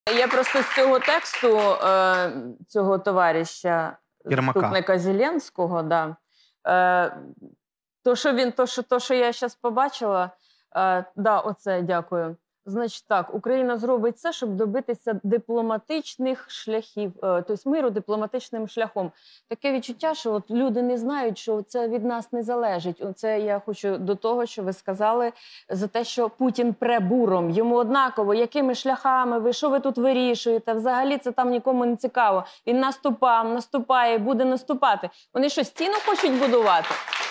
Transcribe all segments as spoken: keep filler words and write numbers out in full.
Я просто з цього тексту е, цього товариша, заступника Зеленського, да, е, то, що він, то, що, то, що я зараз побачила, е, да, оце, дякую. Значить так, Україна зробить все, щоб добитися дипломатичних шляхів, е, тобто миру дипломатичним шляхом. Таке відчуття, що от люди не знають, що це від нас не залежить. Оце я хочу до того, що ви сказали, за те, що Путін пре буром. Йому однаково, якими шляхами ви, що ви тут вирішуєте, взагалі це там нікому не цікаво. Він наступав, наступає, буде наступати. Вони що, стіну хочуть будувати?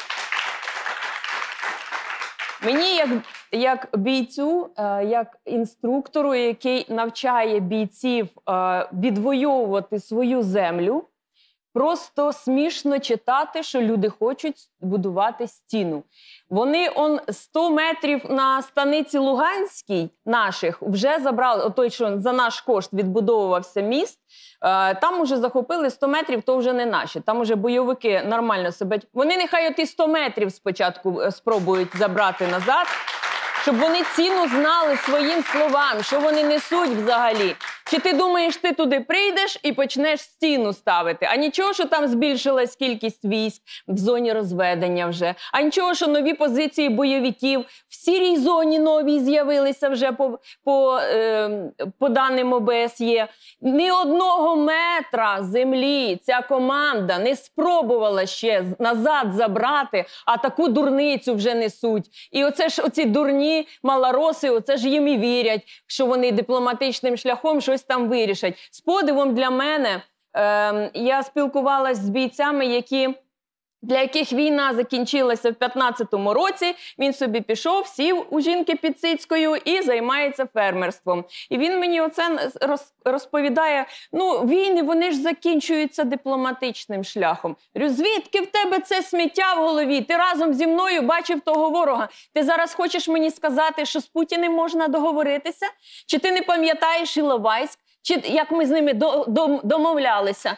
Мені, як, як бійцю, як інструктору, який навчає бійців відвоювати свою землю, просто смішно читати, що люди хочуть будувати стіну. Вони он сто метрів на станиці Луганській наших вже забрали, отой, що за наш кошт відбудовувався міст, там уже захопили сто метрів, то вже не наші. Там уже бойовики нормально себе... Вони нехай оті сто метрів спочатку спробують забрати назад, щоб вони ціну знали своїм словам, що вони несуть взагалі. Чи ти думаєш, ти туди прийдеш і почнеш стіну ставити? А нічого, що там збільшилась кількість військ в зоні розведення вже. А нічого, що нові позиції бойовиків в сірій зоні нові з'явилися вже по, по, е, по даним О Б С Є. Ні одного метра землі ця команда не спробувала ще назад забрати, а таку дурницю вже несуть. І оце ж оці дурні малороси, оце ж їм і вірять, що вони дипломатичним шляхом щось там вирішать. З подивом для мене, е, я спілкувалася з бійцями, які, для яких війна закінчилася в п'ятнадцятому році, він собі пішов, сів у жінки під Цицькою і займається фермерством. І він мені оце розповідає, ну, війни, вони ж закінчуються дипломатичним шляхом. Говорю, звідки в тебе це сміття в голові? Ти разом зі мною бачив того ворога. Ти зараз хочеш мені сказати, що з Путіним можна договоритися? Чи ти не пам'ятаєш Іловайськ? Чи як ми з ними до, до, домовлялися?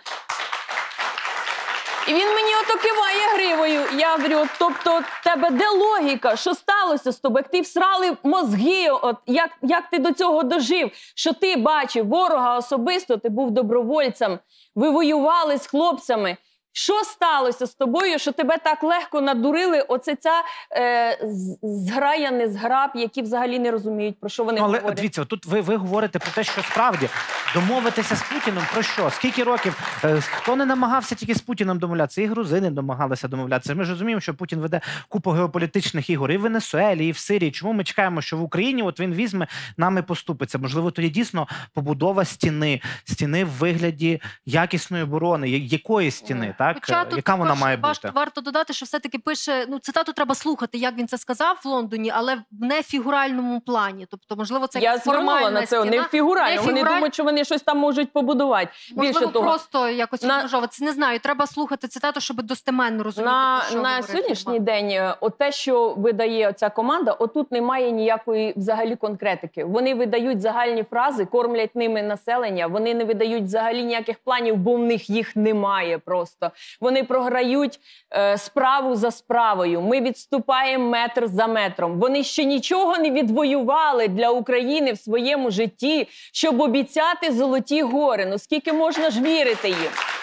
І він мені ото киває гривою. Я говорю, тобто, в тебе де логіка? Що сталося з тобою? Як ти всрали мозги, от, як, як ти до цього дожив? Що ти бачив ворога особисто, ти був добровольцем, ви воювали з хлопцями. Що сталося з тобою, що тебе так легко надурили оце ця е, зграя незграб, які взагалі не розуміють, про що вони ну, але, говорять? Дивіться, тут ви, ви говорите про те, що справді домовитися з Путіним про що? Скільки років? Е, хто не намагався тільки з Путіним домовлятися? І грузини домагалися домовлятися. Ми ж розуміємо, що Путін веде купу геополітичних ігор і в Венесуелі, і в Сирії. Чому ми чекаємо, що в Україні от він візьме, нами поступиться? Можливо, тоді дійсно побудова стіни, стіни в вигляді якісної оборони. Якої стіни? Так? Хоча тут яка вона має бути? Варто додати, що все-таки пише, ну, цитату треба слухати, як він це сказав в Лондоні, але в нефігуральному плані. Тобто, можливо, це Я звернула на це, не фігурально. Вони фігураль... думають, що вони щось там можуть побудувати. Можливо, Більше того, просто якось на... розмежовуватися. Не знаю, треба слухати цитату, щоб достеменно розуміти, на, про що на сьогоднішній день от те, що видає ця команда, отут немає ніякої взагалі конкретики. Вони видають загальні фрази, кормлять ними населення, вони не видають взагалі ніяких планів, бо в них їх немає просто. Вони програють е, справу за справою. Ми відступаємо метр за метром. Вони ще нічого не відвоювали для України в своєму житті, щоб обіцяти золоті гори. Ну скільки можна ж вірити їм?